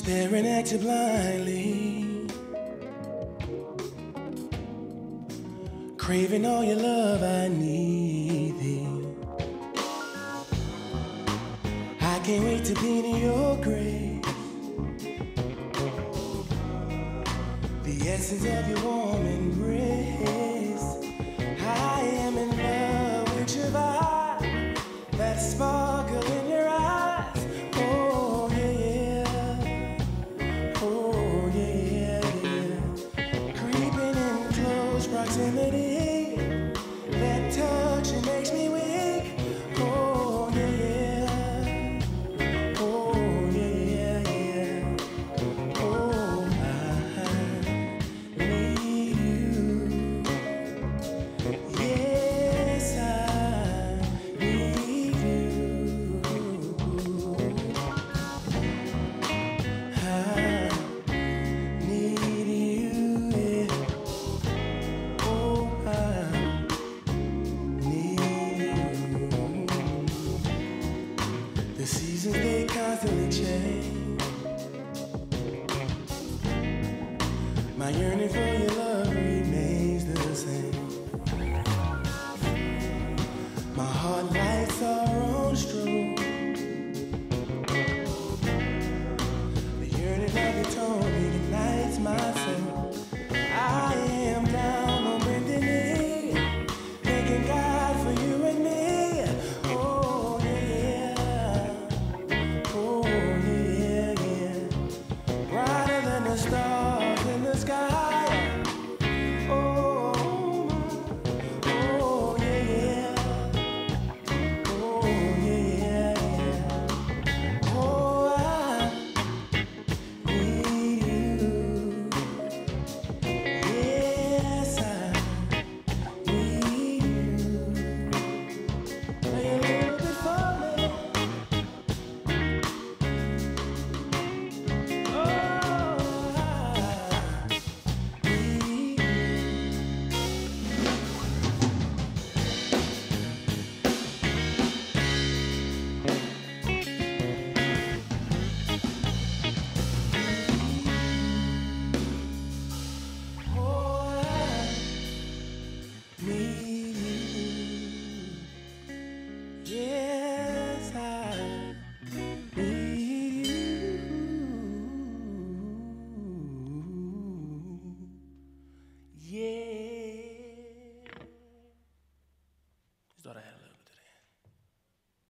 staring at you blindly, craving all your love. I need thee. I can't wait to be in your grace, the essence of your warm embrace. I am in love with your vibe, that sparkle in your eyes. Oh yeah, oh yeah, yeah. Creeping in close proximity, that touch it makes me weak. Oh yeah, oh yeah, yeah. Oh, I need you. Yes, I need you. I need you. Yeah. Oh, I need you. The seasons, they constantly change. My yearning for your love remains the same. My heart lights our own stroke. The yearning of your tone ignites my soul. I am down on bending knee, thanking God for you and me. Oh yeah, oh yeah, yeah. Brighter than the stars in the sky. Oh, oh yeah, oh yeah, yeah. Oh, I need you. Yes, I need you. Play a little bit for me. Oh, I need you. Oh, I need you. Yes, I need you. Yeah. Just thought I had a